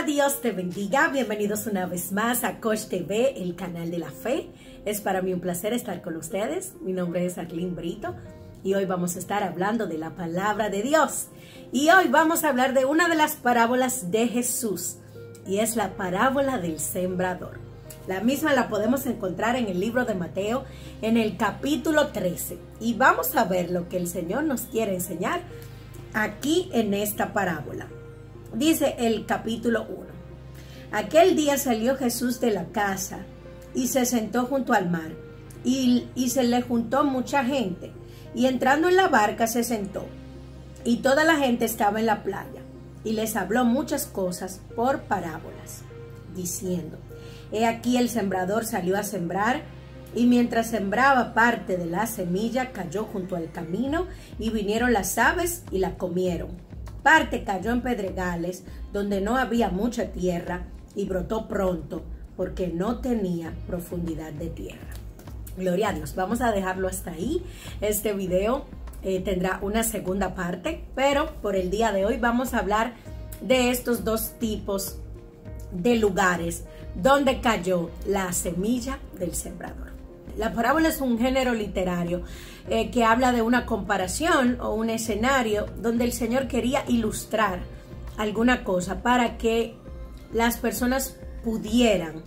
Hola, Dios te bendiga. Bienvenidos una vez más a Coach TV, el canal de la fe. Es para mí un placer estar con ustedes. Mi nombre es Arlene Brito y hoy vamos a estar hablando de la palabra de Dios. Y hoy vamos a hablar de una de las parábolas de Jesús y es la parábola del sembrador. La misma la podemos encontrar en el libro de Mateo en el capítulo 13 y vamos a ver lo que el Señor nos quiere enseñar aquí en esta parábola. Dice el capítulo 1. Aquel día salió Jesús de la casa y se sentó junto al mar y se le juntó mucha gente y entrando en la barca se sentó y toda la gente estaba en la playa y les habló muchas cosas por parábolas diciendo: He aquí el sembrador salió a sembrar y mientras sembraba parte de la semilla cayó junto al camino y vinieron las aves y la comieron. Parte cayó en pedregales donde no había mucha tierra y brotó pronto porque no tenía profundidad de tierra. Gloria a Dios. Vamos a dejarlo hasta ahí. Este video tendrá una segunda parte, pero por el día de hoy vamos a hablar de estos dos tipos de lugares donde cayó la semilla del sembrador. La parábola es un género literario que habla de una comparación o un escenario donde el Señor quería ilustrar alguna cosa para que las personas pudieran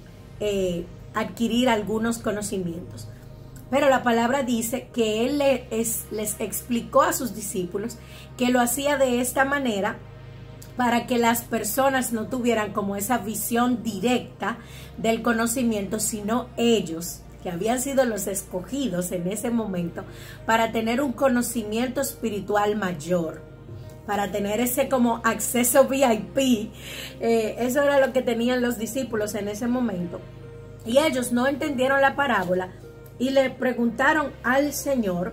adquirir algunos conocimientos. Pero la palabra dice que Él les explicó a sus discípulos que lo hacía de esta manera para que las personas no tuvieran como esa visión directa del conocimiento, sino ellos, que habían sido los escogidos en ese momento, para tener un conocimiento espiritual mayor, para tener ese como acceso VIP. Eso era lo que tenían los discípulos en ese momento. Y ellos no entendieron la parábola y le preguntaron al Señor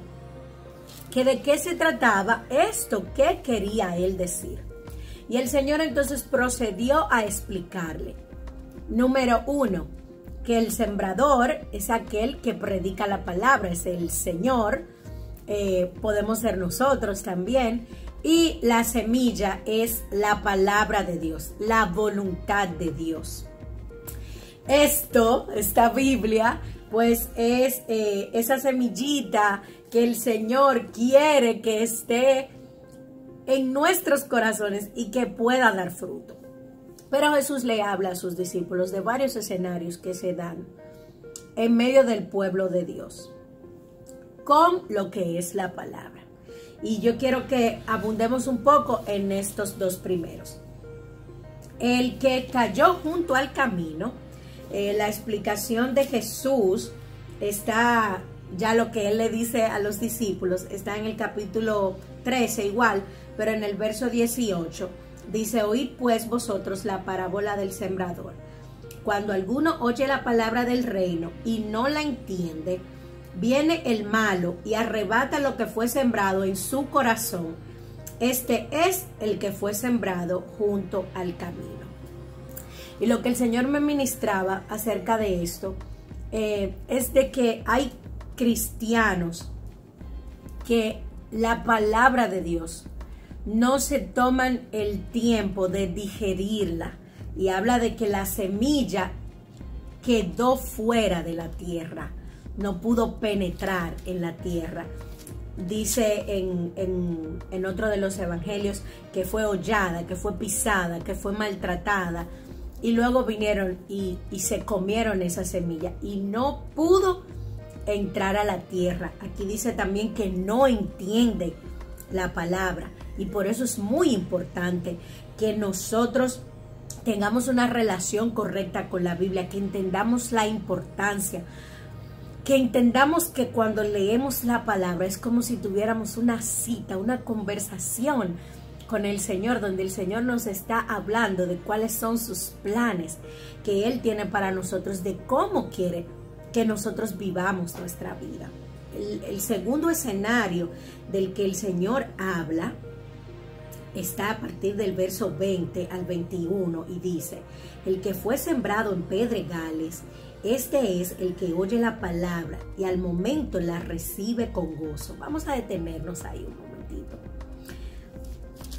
que de qué se trataba esto, qué quería Él decir. Y el Señor entonces procedió a explicarle. Número 1, que el sembrador es aquel que predica la palabra, es el Señor, podemos ser nosotros también, y la semilla es la palabra de Dios, la voluntad de Dios. Esta Biblia, pues es esa semillita que el Señor quiere que esté en nuestros corazones y que pueda dar fruto. Pero Jesús le habla a sus discípulos de varios escenarios que se dan en medio del pueblo de Dios con lo que es la palabra. Y yo quiero que abundemos un poco en estos dos primeros. El que cayó junto al camino, la explicación de Jesús está, ya lo que Él le dice a los discípulos, está en el capítulo 13 igual, pero en el verso 18. Dice: Oíd pues vosotros la parábola del sembrador. Cuando alguno oye la palabra del reino y no la entiende, viene el malo y arrebata lo que fue sembrado en su corazón. Este es el que fue sembrado junto al camino. Y lo que el Señor me ministraba acerca de esto es de que hay cristianos que la palabra de Dios no se toman el tiempo de digerirla, y habla de que la semilla quedó fuera de la tierra, no pudo penetrar en la tierra. Dice en otro de los evangelios que fue hollada, que fue pisada, que fue maltratada, y luego vinieron y se comieron esa semilla y no pudo entrar a la tierra. Aquí dice también que no entiende la palabra. Y por eso es muy importante que nosotros tengamos una relación correcta con la Biblia, que entendamos la importancia, que entendamos que cuando leemos la palabra es como si tuviéramos una cita, una conversación con el Señor, donde el Señor nos está hablando de cuáles son sus planes que Él tiene para nosotros, de cómo quiere que nosotros vivamos nuestra vida. El segundo escenario del que el Señor habla está a partir del verso 20 al 21 y dice: El que fue sembrado en pedregales, este es el que oye la palabra y al momento la recibe con gozo. Vamos a detenernos ahí un momentito.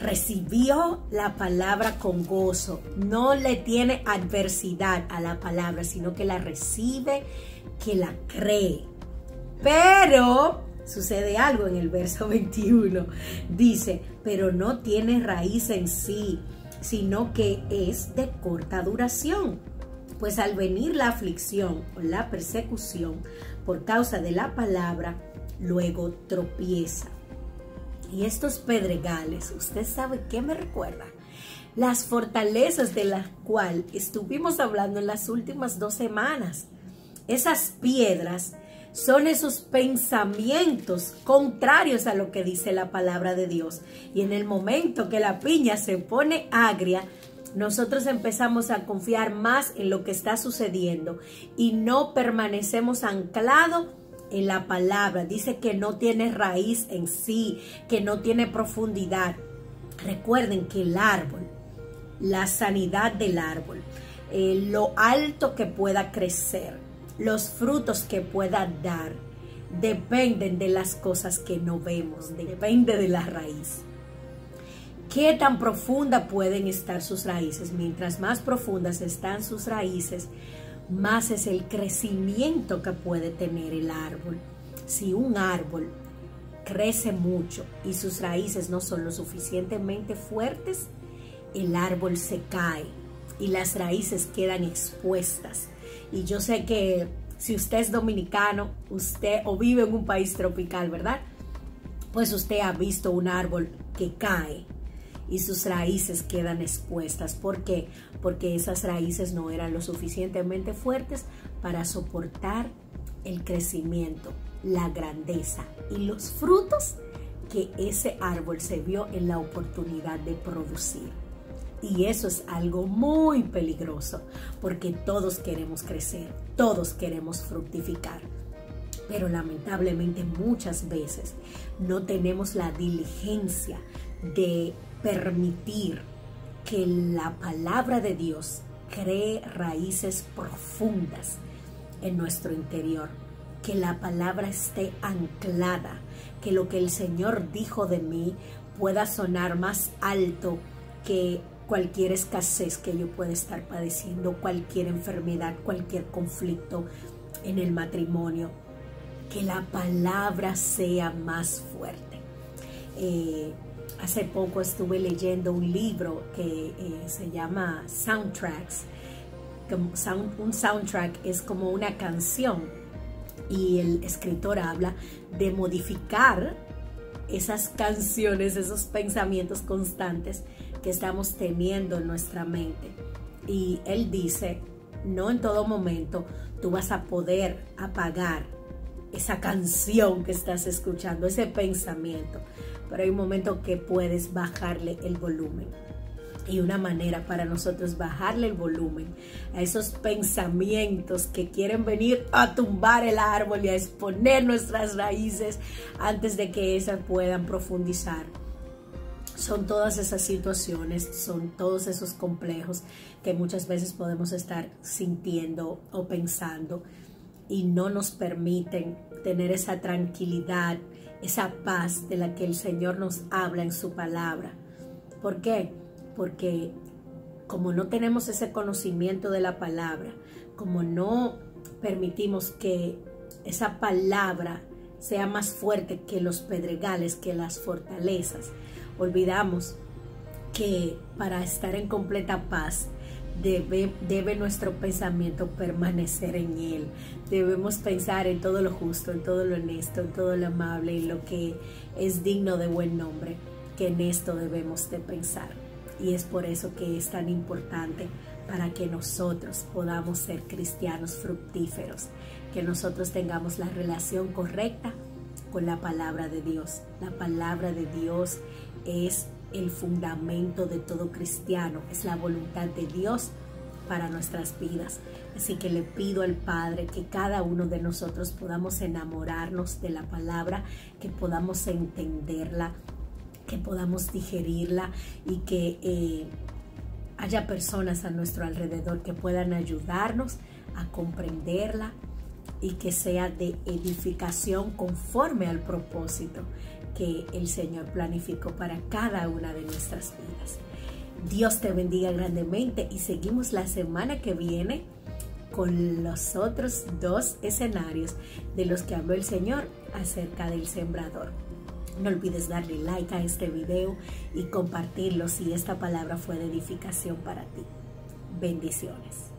recibió la palabra con gozo, no le tiene adversidad a la palabra, sino que la recibe, que la cree. Pero sucede algo en el verso 21. Dice, pero no tiene raíz en sí, sino que es de corta duración. Pues al venir la aflicción o la persecución por causa de la palabra, luego tropieza. Y estos pedregales, ¿usted sabe qué me recuerda? Las fortalezas de las cuales estuvimos hablando en las últimas 2 semanas. Esas piedras son esos pensamientos contrarios a lo que dice la palabra de Dios. Y en el momento que la piña se pone agria, nosotros empezamos a confiar más en lo que está sucediendo y no permanecemos anclados en la palabra. Dice que no tiene raíz en sí, que no tiene profundidad. Recuerden que el árbol, la sanidad del árbol, lo alto que pueda crecer, los frutos que pueda dar, dependen de las cosas que no vemos, depende de la raíz. ¿Qué tan profunda pueden estar sus raíces? Mientras más profundas están sus raíces, más es el crecimiento que puede tener el árbol. Si un árbol crece mucho y sus raíces no son lo suficientemente fuertes, el árbol se cae y las raíces quedan expuestas. Y yo sé que si usted es dominicano, usted o vive en un país tropical, ¿verdad? Pues usted ha visto un árbol que cae y sus raíces quedan expuestas. ¿Por qué? Porque esas raíces no eran lo suficientemente fuertes para soportar el crecimiento, la grandeza y los frutos que ese árbol se vio en la oportunidad de producir. Y eso es algo muy peligroso, porque todos queremos crecer, todos queremos fructificar. Pero lamentablemente muchas veces no tenemos la diligencia de permitir que la palabra de Dios cree raíces profundas en nuestro interior, que la palabra esté anclada, que lo que el Señor dijo de mí pueda sonar más alto que cualquier escasez que yo pueda estar padeciendo, cualquier enfermedad, cualquier conflicto en el matrimonio, que la palabra sea más fuerte. Hace poco estuve leyendo un libro que se llama Soundtracks. Un soundtrack es como una canción y el escritor habla de modificar esas canciones, esos pensamientos constantes que estamos teniendo en nuestra mente. Y él dice, no en todo momento tú vas a poder apagar esa canción que estás escuchando, ese pensamiento, pero hay un momento que puedes bajarle el volumen. Y una manera para nosotros bajarle el volumen a esos pensamientos que quieren venir a tumbar el árbol y a exponer nuestras raíces antes de que esas puedan profundizar. Son todas esas situaciones, son todos esos complejos que muchas veces podemos estar sintiendo o pensando y no nos permiten tener esa tranquilidad, esa paz de la que el Señor nos habla en su palabra. ¿Por qué? Porque como no tenemos ese conocimiento de la palabra, como no permitimos que esa palabra sea más fuerte que los pedregales, que las fortalezas, olvidamos que para estar en completa paz debe nuestro pensamiento permanecer en Él. Debemos pensar en todo lo justo, en todo lo honesto, en todo lo amable, en lo que es digno de buen nombre, que en esto debemos de pensar. Y es por eso que es tan importante para que nosotros podamos ser cristianos fructíferos, que nosotros tengamos la relación correcta con la palabra de Dios. La palabra de Dios es el fundamento de todo cristiano, es la voluntad de Dios para nuestras vidas. Así que le pido al Padre que cada uno de nosotros podamos enamorarnos de la palabra, que podamos entenderla, que podamos digerirla y que haya personas a nuestro alrededor que puedan ayudarnos a comprenderla y que sea de edificación conforme al propósito que el Señor planificó para cada una de nuestras vidas. Dios te bendiga grandemente y seguimos la semana que viene con los otros 2 escenarios de los que habló el Señor acerca del sembrador. No olvides darle like a este video y compartirlo si esta palabra fue de edificación para ti. Bendiciones.